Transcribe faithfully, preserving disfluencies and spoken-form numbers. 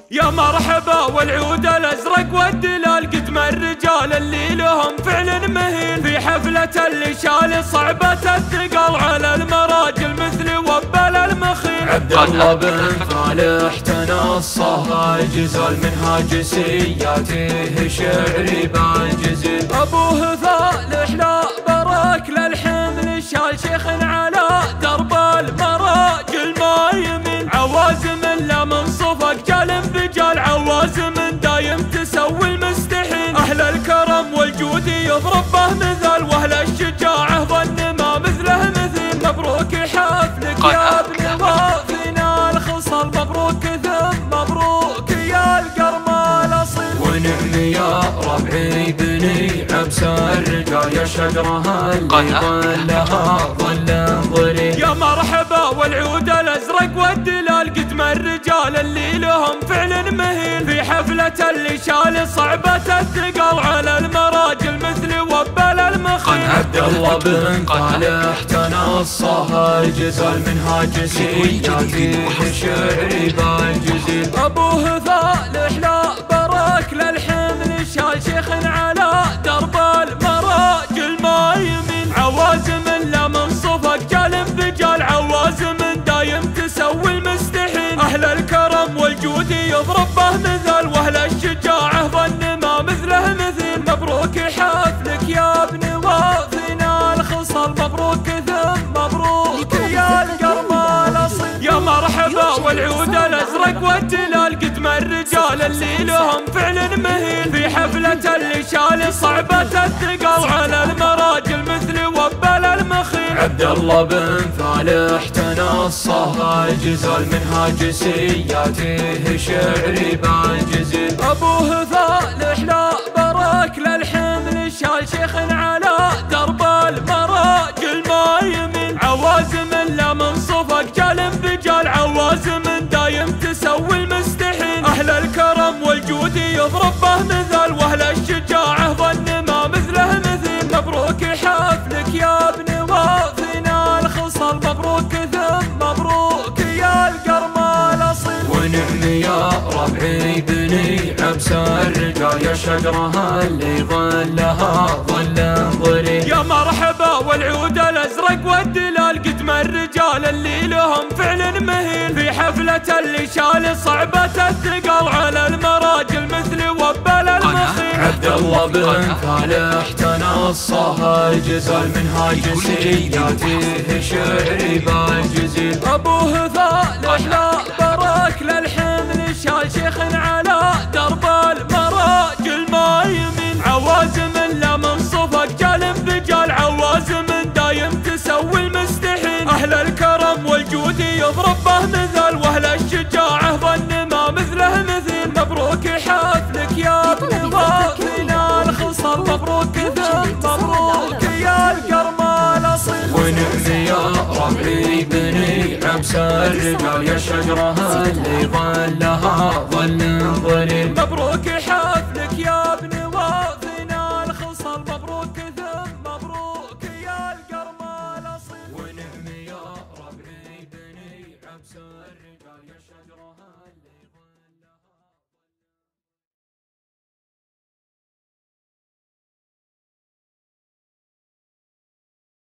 يا مرحبا والعود الازرق والدلال قدم الرجال اللي لهم فعل مهين في حفلة اللي شال صعبة الثقل على المراجل مثل وبال المخيل. عبد الله بن فالح تنصه جزال منهاج سياته شعري بالجزيل. ابوه فالح لا برك للحمل شال شيخ على درب المراجل ما يمين عوازم لا من صفق جال بجال عوازم دايم تسوي المستحيل. اهل الكرم والجود يضرب به مثال واهل الشجاعه ظن ما مثله مثيل. مبروك حفلك يا ابن وافينا الخصال مبروك ثم مبروك يا القرمى الاصيل. ونعم يا ربعي بني عبس الرجال يا شجرها اللي ظلها ظل ظليل. يا مرحبا والعود الازرق والدلال قدم الرجال اللي لهم فعل مهين في حفلة اللي شال صعبة الثقل على المراجل مثل وبال المخيل. عبد الله بن فالح تنصه جزال منهاج سياته شعري بالجزيل. ابوه فالح لا برك للحمل شال شيخ على درب المراجل ما يمين عوازم لا من صفق جال بجال عوازم دايم تسوي المستحيل. اهل الكرم والجود يضرب به مثال واهل الشجاعه ظن ما مثله مثيل. مبروك حفلك يا ابن وافينا الخصال مبروك ثم مبروك يا القرمى الاصيل. يا مرحبا والعود الازرق والدلال قدم الرجال اللي لهم فعل مهين في حفلة اللي شال صعبة الثقل على المراجل مثل وبال المخيل. عبد الله بن فالح تنصه جزال منهاج سياته شعري بالجزيل. ابوه فالح لا برك للحمل شال شيخ على درب المراجل ما يمين عوازم لا من صفق جال بجال عوازم دايم تسوي المستحيل. اهل الكرم والجود يضرب به مثال واهل الشجاعه ظن ما مثله مثيل. مبروك حفلك يا ابن وافينا الخصال مبروك ثم مبروك يا القرمى الاصيل. ونعم يا ربعي بني عبس الرجال يا شجرها اللي ظلها ظل ظليل. يا مرحبا والعود الازرق والدلال قدم الرجال اللي لهم فعل مهين في حفلة اللي شال صعبة الثقل على المراجل مثل وبال المخيل. عبد الله بن فالح تنصه جزال منهاج سياته شعري بالجزيل. ابوه فالح لا برك للحمل شال شيخ على درب المراجل ما يمين عوازم لا من صفق جال بجال عوازم دايم تسوي المستحيل. اهل الكرم والجود يضرب به مثال واهل الشجاعه ظن ما مثله مثيل. مبروك حفلك يا ابن وافينا الخصال مبروك ثم مبروك يا القرمى الاصيل. ونعم يا ربعي بني عبس الرجال يا شجرها اللي ظلها ظل ظليل. مبروك